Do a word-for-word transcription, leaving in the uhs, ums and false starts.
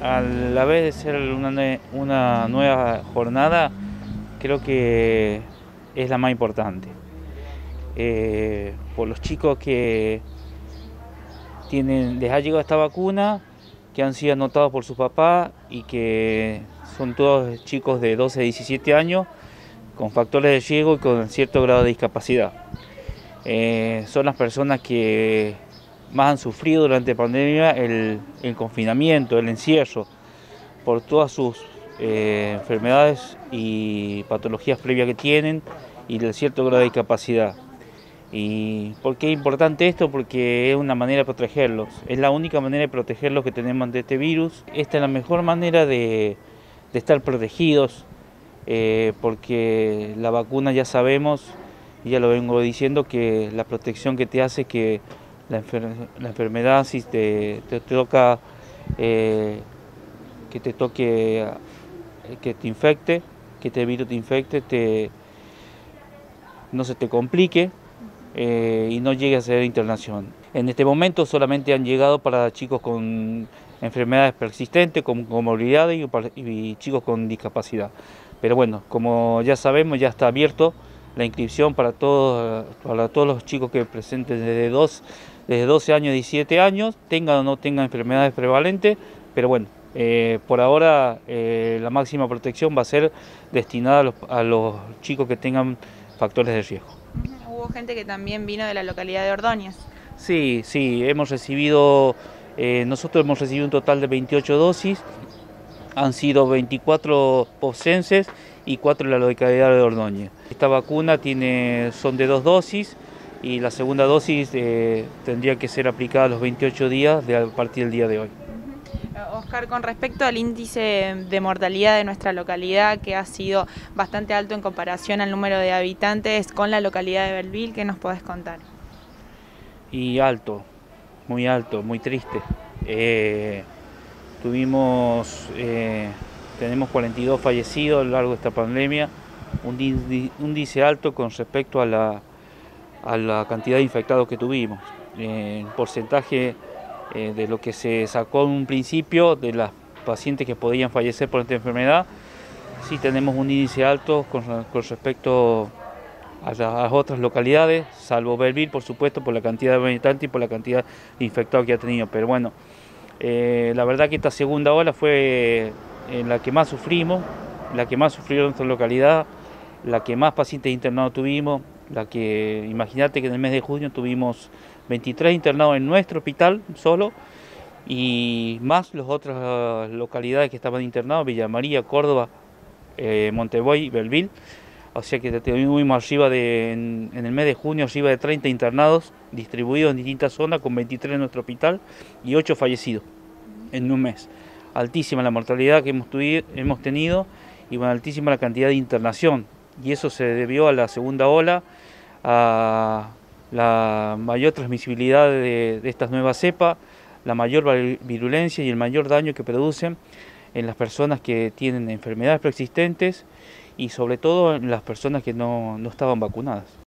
A la vez de ser una, nue- una nueva jornada, creo que es la más importante. Eh, por los chicos que tienen, les ha llegado esta vacuna, que han sido anotados por su papá y que son todos chicos de doce a diecisiete años con factores de riesgo y con cierto grado de discapacidad. Eh, son las personas que más han sufrido durante la pandemia el, el confinamiento, el encierro, por todas sus eh, enfermedades y patologías previas que tienen y de cierto grado de discapacidad. ¿Y por qué es importante esto? Porque es una manera de protegerlos, es la única manera de protegerlos que tenemos ante este virus. Esta es la mejor manera de, de estar protegidos, eh, porque la vacuna ya sabemos, y ya lo vengo diciendo, que la protección que te hace que la, enfer la enfermedad, si te, te, te toca, eh, que te toque, que te infecte, que este virus te infecte, te, no se te complique. Eh, y no llegue a ser internación. En este momento solamente han llegado para chicos con enfermedades persistentes, con comorbilidades y, y chicos con discapacidad. Pero bueno, como ya sabemos, ya está abierto la inscripción para todos, para todos los chicos que presenten desde, dos, desde doce años a diecisiete años, tengan o no tengan enfermedades prevalentes, pero bueno, eh, por ahora eh, la máxima protección va a ser destinada a los, a los chicos que tengan factores de riesgo. Hubo gente que también vino de la localidad de Ordóñez. Sí, sí, hemos recibido, eh, nosotros hemos recibido un total de veintiocho dosis, han sido veinticuatro pocenses y cuatro de la localidad de Ordóñez. Esta vacuna tiene, son de dos dosis y la segunda dosis eh, tendría que ser aplicada a los veintiocho días de, a partir del día de hoy. Oscar, con respecto al índice de mortalidad de nuestra localidad, que ha sido bastante alto en comparación al número de habitantes con la localidad de Belville, ¿qué nos podés contar? Y alto, muy alto, muy triste. Eh, tuvimos, eh, tenemos cuarenta y dos fallecidos a lo largo de esta pandemia, un índice alto con respecto a la, a la cantidad de infectados que tuvimos. Eh, el porcentaje eh, de lo que se sacó en un principio de las pacientes que podían fallecer por esta enfermedad, sí tenemos un índice alto con, con respecto a las otras localidades, salvo Belville, por supuesto, por la cantidad de habitantes y por la cantidad de infectados que ha tenido. Pero bueno, eh, la verdad que esta segunda ola fue en la que más sufrimos, la que más sufrió nuestra localidad, la que más pacientes internados tuvimos, la que, imagínate que en el mes de junio tuvimos veintitrés internados en nuestro hospital solo, y más las otras localidades que estaban internados, Villa María, Córdoba, eh, Montevoy, Belville. O sea que tuvimos arriba de, en, en el mes de junio, arriba de treinta internados distribuidos en distintas zonas, con veintitrés en nuestro hospital y ocho fallecidos en un mes. Altísima la mortalidad que hemos, tuvido, hemos tenido y bueno, altísima la cantidad de internación. Y eso se debió a la segunda ola, a la mayor transmisibilidad de, de estas nuevas cepas, la mayor virulencia y el mayor daño que producen en las personas que tienen enfermedades preexistentes y sobre todo en las personas que no, no estaban vacunadas.